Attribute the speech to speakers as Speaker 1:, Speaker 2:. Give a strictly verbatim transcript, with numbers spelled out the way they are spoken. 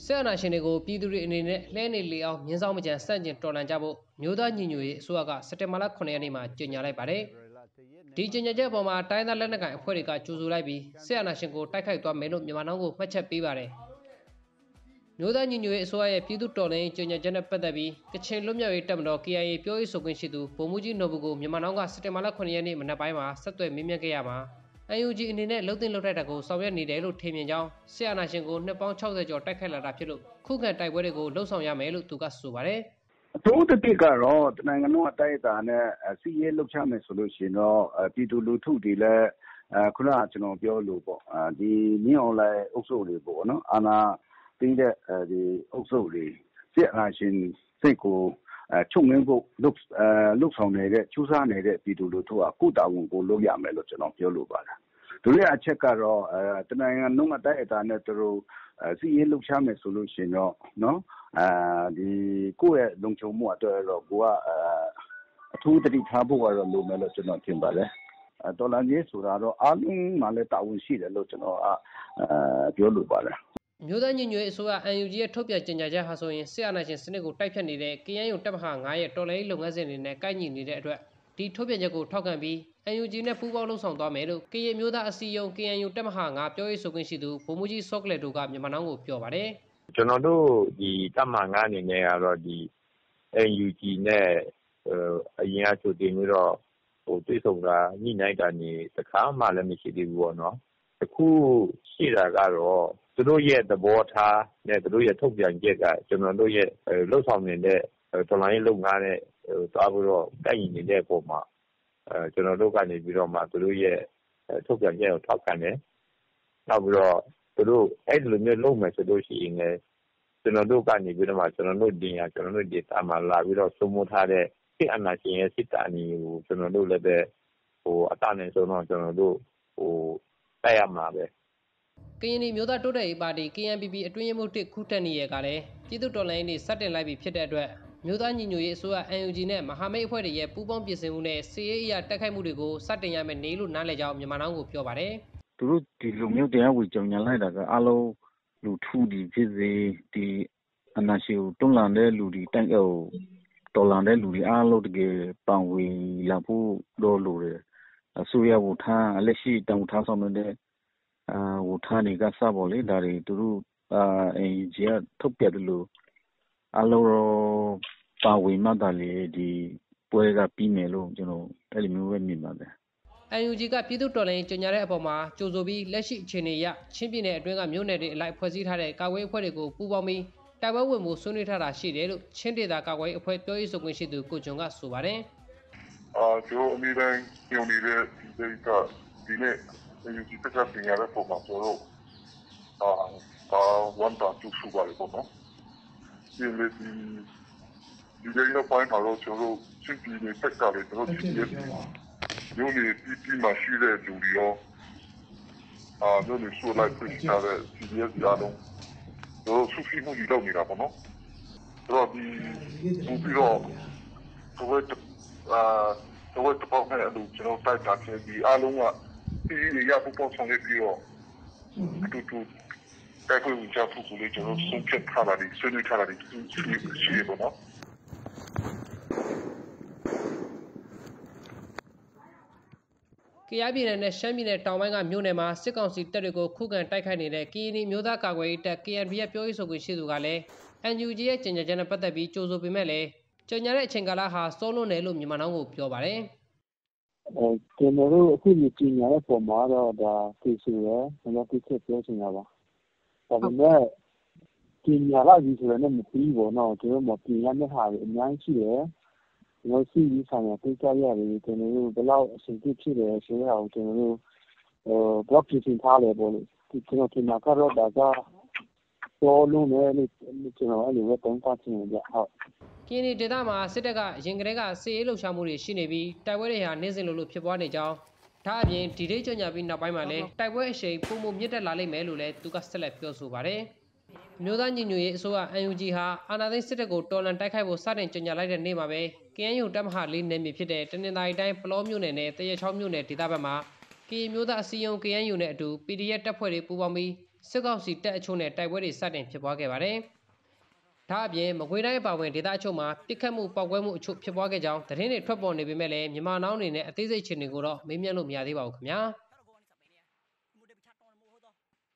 Speaker 1: ဆက်အနာရှင်တွေကိုပြည်သူတွေအနေနဲ့လှဲနေလေအောင်မြင်းဆောင်မကြံစန့်ကျင်တော်လှန်ကြဖို့မျိုးသားညီညွတ်ရေးအစိုးရကစက်တင်ဘာလခုနှစ်ရက်နေ့မှာကြေညာလိုက်ပါတယ်။ဒီကြေညာချက်အပေါ်မှာတိုင်းသားလက်နက်ကိုင်အဖွဲ့တွေကကြိုဆိုလိုက်ပြီးဆက်အနာရှင်ကိုတိုက်ခိုက်သွားမယ်လို့မြန်မာနိုင်ငံကိုမှတ်ချက်ပေးပါတယ်။မျိုးသားညီညွတ်ရေးအစိုးရရဲ့ပြည်သူတော်လှန်ရေးကြေညာချက်နဲ့ပတ်သက်ပြီးကချင်လွတ်မြောက်ရေးတပ်မတော် K I A ပြောရေးဆိုခွင့်ရှိသူဗိုလ်မှူးကြီးနော်ဘူကိုမြန်မာနိုင်ငံကစက်တင်ဘာလခုနှစ်ရက်နေ့မနက်ပိုင်းမှာဆက်သွယ်မေးမြန်းခဲ့ရမှာအန်ယူဂျီအနေနဲ့လှုပ်တင်လှုပ်ထိုက်တာကိုဆောင်ရွက်နေတယ်လို့ထင်မြင်ကြောင်းဆရာနာရှင်ကိုနှစ်ပေါင်း၆၀ကျော်တိုက်ခိုက်လာတာဖြစ်လို့ခုခံတိုက်ပွဲတွေကိုလှုပ်ဆောင်ရမယ်လို့သူကဆိုပါတယ်
Speaker 2: ။အထူးသဖြင့်ကတော့နိုင်ငံတော်အတိုင်းအတာနဲ့စီးရဲလှုပ်ရှားမယ်ဆိုလို့ရှိရင်တော့ပြည်သူလူထုတွေလည်းခုနကကျွန်တော်ပြောလို့ပေါ့ဒီမြင်းအောင်လိုက်အုပ်စုတွေပေါ့နော်အာနာပြီးတဲ့ဒီအုပ်စုတွေဆရာရှင်စိတ်ကိုချုပ်ငင်းဖို့လှုပ်လှုပ်ဆောင်နေတဲ့ကျူးစားနေတဲ့ပြည်သူလူထုကကုတာဝန်ကိုလုပ်ရမယ်လို့ကျွန်တော်ပြောလိုပါတယ်။ဒုတိယအချက်ကတော့တနိုင်ငံလုံးအတိုင်းအတာနဲ့သူတို့စီးရဲလှုပ်ရှားမယ်ဆိုလို့ရှိရင်တော့နော်အဲဒီကိုယ့်ရဲ့လုံခြုံမှုအတွက်တော့ကိုကအထူးတတိထားဖို့ကတော့လိုမယ်လို့ကျွန်တော်ထင်ပါတယ်။ဒေါ်လာကြီးဆိုတာတော့အားလုံးမှလည်းတာဝန်ရှိတယ်လို့ကျွန်တော်အပြောလိုပါတယ်။
Speaker 1: မျိုးသားညီညွတ်ရေးအစိုးရ အန်ယူဂျီ ရဲ့ထုတ်ပြန်ကြေညာချက်ဟာဆိုရင်စစ်အာဏာရှင်စနစ်ကိုတိုက်ဖြတ်နေတဲ့ K N U တပ်မဟာ၅ရဲ့တော်လှန်ရေးလုပ်ငန်းစဉ်တွေနဲ့ကိုက်ညီနေတဲ့အတွက်ဒီထုတ်ပြန်ချက်ကိုထောက်ခံပြီး အန်ယူဂျီ နဲ့ပူးပေါင်းလှုပ်ဆောင်သွားမယ်လို့ကရင်မျိုးသားအစည်းအရုံး K N U တပ်မဟာ၅ပြောရေးဆိုခွင့်ရှိသူဗိုလ်မှူးကြီးစောကလယ်တို့ကမြန်မာနိုင်ငံကိုပြောပါတယ်
Speaker 3: ။ကျွန်တော်တို့ဒီတပ်မဟာ၅အနေနဲ့ကတော့ဒီ အန်ယူဂျီ နဲ့အရင်အဆိုတင်ပြီးတော့ဟိုတွေ့ဆုံတာညှိနှိုင်းတာနေတခါမှလည်းမရှိသေးဘူးပေါ့နော်။အခုရှိတာကတော့သူတို့ရဲ့သဘောထားနဲ့သူတို့ရဲ့ထုတ်ပြန်ချက်ကကျွန်တော်တို့ရဲ့လှုပ်ဆောင်နေတဲ့တော်လိုင်းလုပ်ငန်းနဲ့သွားပြီးတော့တိုက်ရင်နေတဲ့ပုံမှာအဲကျွန်တော်တို့ကနေပြီးတော့မှသူတို့ရဲ့ထုတ်ပြန်ချက်ကိုထောက်ခံတယ်။နောက်ပြီးတော့သူတို့အဲ့လိုမျိုးလုပ်မယ်ဆိုလို့ရှိရင်လည်းကျွန်တော်တို့ကနေပြီးတော့မှကျွန်တော်တို့တင်ရကျွန်တော်တို့ဒေတာမှာလာပြီးတော့သုံးမထားတဲ့စစ်အာဏာရှင်ရဲ့စစ်တပ်အနီးကိုကျွန်တော်တို့လည်းပဲဟိုအတနဲ့ဆိုတော့ကျွန်တော်တို့ဟိုတိုက်ရမှာပဲ
Speaker 1: ကရင်မျိုးသားတိုးတက်ရေးပါတီ K N P P အတွင်းရေးမှူးတစ်ခုတက်နေရကလည်းပြည်သူတော်လှန်ရေးနေ့စတင်လိုက်ပြီဖြစ်တဲ့အတွက်မျိုးသားညီညွတ်ရေးအစိုးရ အန်ယူဂျီ နဲ့မဟာမိတ်အဖွဲ့တွေရဲ့ပူးပေါင်းပြင်ဆင်မှုနဲ့စစ်ရေးအရာတိုက်ခိုက်မှုတွေကိုစတင်ရမယ်နေလို့နားလည်ကြောင်းမြန်မာနိုင်ငံကိုပြောပါတယ်
Speaker 2: ။သူတို့ဒီလိုမျိုးတရားဝင်ကြောင်ညာလိုက်တာကအလုံးလူထုဒီဖြစ်စေဒီအနာရှိကိုတွန်းလှန်တဲ့လူတွေတိုက်ကိုတော်လှန်တဲ့လူတွေအားလုံးတကယ်ပံဝင်လာဖို့တော့လိုတယ်။အစိုးရဝထားအလက်ရှိတောင်ထားဆောင်တဲ့အာဝထားနေကစားပေါ်လေဒါတွေသူတို့အာအင်ဂျီကထုတ်ပြတယ်လို့အလုံးပါဝင်မှတာလေဒီပွဲကပြီးမယ်လို့ကျွန်တော်အဲ့လိုမျိုးပဲမြင်ပါတယ်
Speaker 1: ။အန်ယူဂျီ ကပြည်သူတော်လှန်ရေးကြေညာတဲ့အပေါ်မှာကြိုဆိုပြီးလက်ရှိအခြေအနေအရချင်းပြည်နယ်အတွင်းကမြို့နယ်တွေအလိုက်ဖွဲ့စည်းထားတဲ့ကာကွယ်အဖွဲ့တွေကိုပူးပေါင်းပြီးတိုက်ပွဲဝင်မှုဆွေးနွေးထားတာရှိတယ်လို့ချင်းဒေသကာကွယ်အဖွဲ့ပြောရေးဆိုခွင့်ရှိသူကိုကျွန်းကဆိုပါတယ်
Speaker 4: ။အာကျွန်တော်အမြဲတမ်းညွှန်နေတဲ့ဒီဒေသဒီနေ့အန်ယူဂျီ ကပြင်ရတဲ့ပုံမှာကျွန်တော်အာအာဝန်တာကျူဆူပါလေပေါ့နော်။ဒီလေဒီဒီဒေသပိုင်းမှာတော့ကျွန်တော်ချင်းပြည်နယ်ဖက်ကလည်းကျွန်တော်ဒီနေ့ညနေပြည်ပြည်မှာရှိတဲ့လူတွေရောအာတို့လည်းဆိုလိုက်ပြချတဲ့ဒီရက်ကြားလုံးတော့ဆူဖီမှုတွေလုပ်နေတာပေါ့နော်။တော့ဒီဘူပြီးတော့တော့အာတော့တော့မဲ့လူကျွန်တော်တိုက်တာချင်းဒီအားလုံးကဒီရဖို့ပေါ်ဆောင်နေပြီးတော့တူတူတိုက်ပွဲဝင်ကြဖို့ကိုလည်းကျွန်တော်ဆုံးဖြတ်ထားတာဒီဆွေးနွေးထားတာဒီရှိရပေါ့နော်
Speaker 1: ကယားပြည်နယ်နဲ့ရှမ်းပြည်နယ်တောင်ပိုင်းကမြို့နယ်မှာစစ်ကောင်စီတပ်တွေကိုခုခံတိုက်ခိုက်နေတဲ့ကရင်မျိုးသားကာကွယ်ရေးတပ် K N P ရဲ့ပြောရေးဆိုခွင့်ရှိသူကလည်း အန်ယူဂျီ ရဲ့ကြေညာချက်နဲ့ပတ်သက်ပြီးကြိုဆိုပေမဲ့လည်းကြေညာတဲ့အချိန်ကာလဟာစောလွန်းတယ်လို့မြန်မာနိုင်ငံကိုပြောပါတယ်
Speaker 5: ။အဲကျွန်တော်တို့အခုကြေညာတဲ့ပုံမှာတော့ဒါသိဆိုရယ်ကျွန်တော်သိချက်ပြောချင်တာပါ။ဒါပေမဲ့ကြေညာလိုက်ပြီဆိုတော့မပြီးဘူးနော်ကျွန်တော်မပြင်ရမယ့်ဟာတွေအများကြီးရှိတယ်။ကျွန်တော်စီးပြီးဆိုင်ရာသိကြရတယ်ကျွန်တော်တို့ဘယ်လောက်အဆင်ပြေဖြစ်တယ်ဆိုတော့ကျွန်တော်တို့ဟိုဘလော့ပြင်ဆင်ထားတယ်ပေါ့လေဒီကျွန်တော်ပြင်မှာကတော့ဒါကတော်လုံးနဲ့ကျွန်တော်အဲ့လိုပဲတုံးပတ်ချင်ကြဟုတ်
Speaker 1: ကင်းဒီဒေသမှာစစ်တပ်ကရင်ကလေးကစစ်ရေးလှုပ်ရှားမှုတွေရှိနေပြီးတိုက်ပွဲတွေဟာနေ့စဉ်လိုလိုဖြစ်ပွားနေကြောင်းဒါအပြင်ဒီဒေးကြေညာပြီးနောက်ပိုင်းမှာလည်းတိုက်ပွဲအရှိန်ပုံမှုမြင့်တက်လာလိမ့်မယ်လို့လည်းသူကဆက်လက်ပြောဆိုပါတယ်မျိုးသားညီညွတ်ရေးအစိုးရ အန်ယူဂျီ ဟာအာဏာသိမ်းစစ်တပ်ကိုတော်လှန်တိုက်ခိုက်ဖို့စတင်ကြေညာလိုက်တဲ့နေ့မှာပဲ K N U တပ်မဟာလေးနယ်မြေဖြစ်တဲ့တနင်္သာရီတိုင်းပလောမြို့နယ်နဲ့တရချောင်းမြို့နယ်ဒေသဘက်မှာကရင်မျိုးသားအစည်းအရုံး K N U နဲ့အတူ P D F တပ်ဖွဲ့တွေပူးပေါင်းပြီးစစ်ကောင်စီတပ်အချို့နဲ့တိုက်ပွဲတွေစတင်ဖြစ်ပွားခဲ့ပါတယ်။ဒါအပြင်မကွေးတိုင်းအပါအဝင်ဒေသအချို့မှာပြစ်ခတ်မှုပောက်ကွဲမှုအချို့ဖြစ်ပွားခဲ့ကြောင်းသတင်းတွေထွက်ပေါ်နေပေမဲ့လည်းမြန်မာနောင်အနေနဲ့အသေးစိတ်အခြေအနေကိုတော့မေးမြန်းလို့မရသေးပါဘူးခင်ဗျာ။